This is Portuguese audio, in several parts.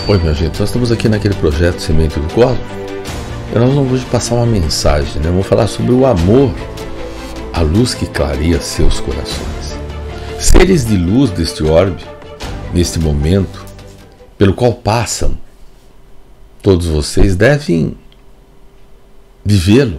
Oi, minha gente, nós estamos aqui naquele projeto Semente do Cosmos e nós vamos hoje passar uma mensagem, né? Vamos falar sobre o amor, a luz que clareia seus corações. Seres de luz deste orbe, neste momento, pelo qual passam, todos vocês devem vivê-lo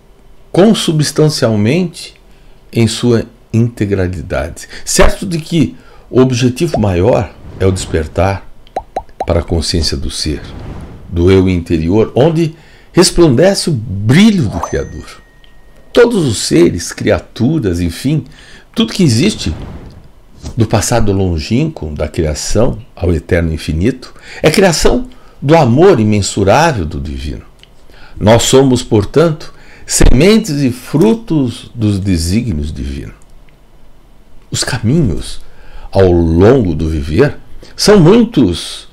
consubstancialmente em sua integralidade, certo de que o objetivo maior é o despertar para a consciência do ser, do eu interior, onde resplandece o brilho do Criador. Todos os seres, criaturas, enfim, tudo que existe do passado longínquo, da criação ao eterno infinito, é criação do amor imensurável do divino. Nós somos, portanto, sementes e frutos dos desígnios divinos. Os caminhos ao longo do viver são muitos,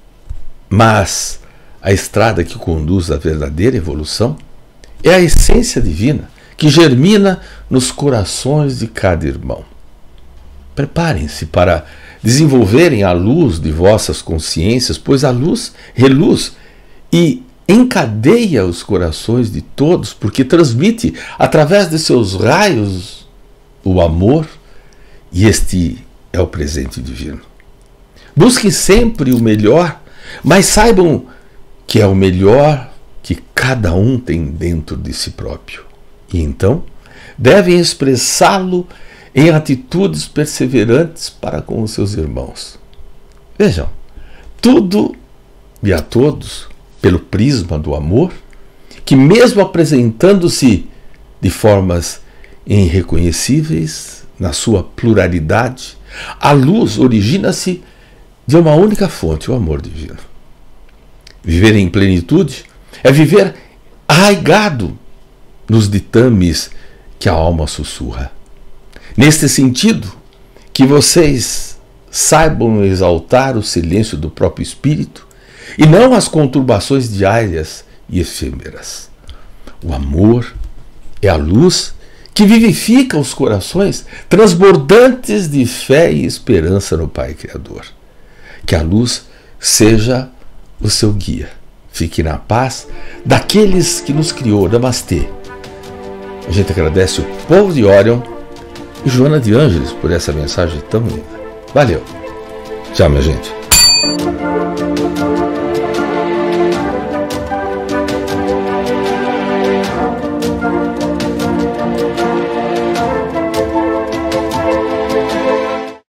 mas a estrada que conduz à verdadeira evolução é a essência divina que germina nos corações de cada irmão. Preparem-se para desenvolverem a luz de vossas consciências, pois a luz reluz e encadeia os corações de todos, porque transmite através de seus raios o amor, e este é o presente divino. Busquem sempre o melhor, mas saibam que é o melhor que cada um tem dentro de si próprio. E então devem expressá-lo em atitudes perseverantes para com os seus irmãos. Vejam, tudo e a todos pelo prisma do amor, que mesmo apresentando-se de formas irreconhecíveis na sua pluralidade, a luz origina-se de uma única fonte, o amor divino. Viver em plenitude é viver arraigado nos ditames que a alma sussurra. Neste sentido, que vocês saibam exaltar o silêncio do próprio espírito e não as conturbações diárias e efêmeras. O amor é a luz que vivifica os corações transbordantes de fé e esperança no Pai Criador. Que a luz seja o seu guia. Fique na paz daqueles que nos criou. Namastê. A gente agradece o povo de Orion e Joana de Ângeles por essa mensagem tão linda. Valeu. Tchau, minha gente.